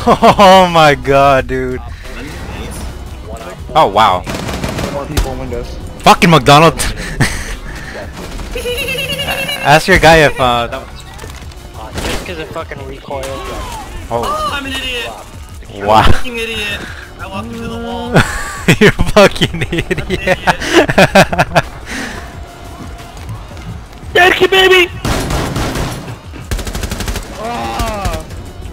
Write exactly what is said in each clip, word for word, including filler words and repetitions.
Oh my god, dude. Oh wow. More people in windows. Fucking McDonald. Ask your guy if uh. That Just because of fucking recoil. oh. Oh, I'm an idiot. Wow. I'm a fucking idiot. I walked into the wall. You're a fucking idiot. Yankee baby! Ah!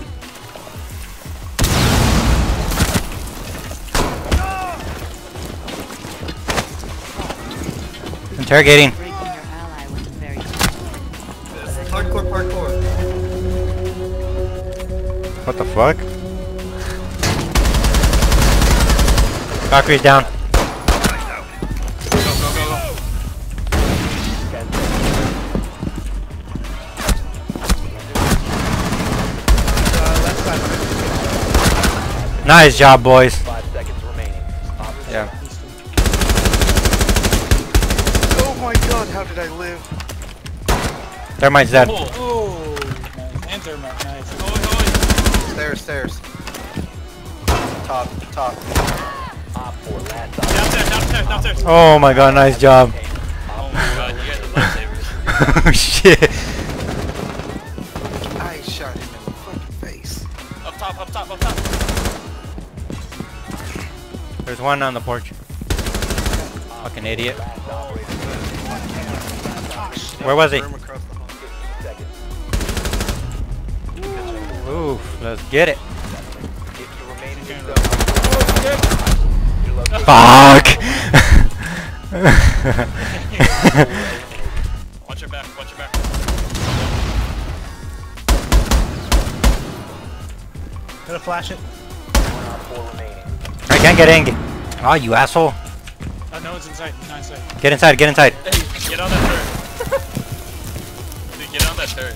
Interrogating. Breaking your ally was very Hardcore parkour. What the fuck? Valkyrie's down. Go, go, go, go. Uh, left side. Nice job, boys. Five seconds remaining. Yeah. Oh my god, how did I live? Thermite's dead. Oh, Oh, nice. And thermite, nice. oh, oh. Stairs, stairs. Top, top. Op four last op. Downstairs, downstairs, downstairs. Oh my god, nice job. Oh my god, you guys are lifesavers. Oh shit. I shot him in the fucking face. Up top, up top, up top. There's one on the porch. Fucking idiot. Where was he? Room across the hall. Seconds. Oof, let's get it. If you remain in your zone, your location Fuck! Watch your back, watch your back. Gotta flash it. one op four remaining. I can't get in. Oh, you asshole. Oh no, it's inside. Not inside. Get inside, get inside. Hey, get on that turret. Dude, get on that turret.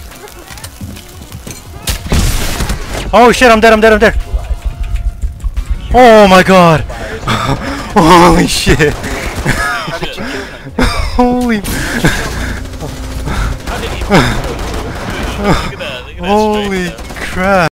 Oh shit, I'm dead, I'm dead, I'm dead. Oh my god. Holy shit. How did you kill him? Holy. How did he? Look at that, look at that Holy strength, though. crap.